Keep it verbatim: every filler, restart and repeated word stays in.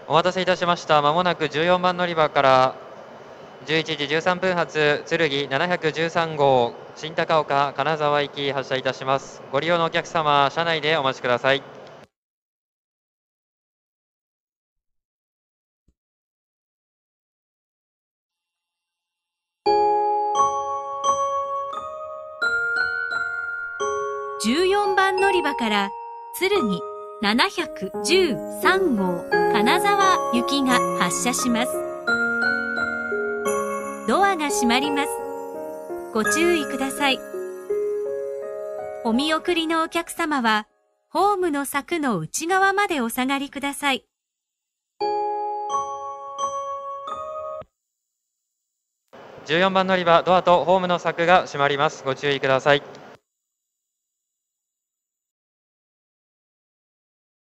お待たせいたしました。まもなくじゅうよんばん乗り場からじゅういちじじゅうさんぷん発剣ななひゃくじゅうさん号新高岡金沢行き発車いたします。ご利用のお客様、車内でお待ちください。 じゅうよんばん乗り場から剣ななひゃくじゅうさん号金沢行きが発車します。ドアが閉まります。ご注意ください。お見送りのお客様はホームの柵の内側までお下がりください。 じゅうよんばん乗り場、ドアとホームの柵が閉まります。ご注意ください。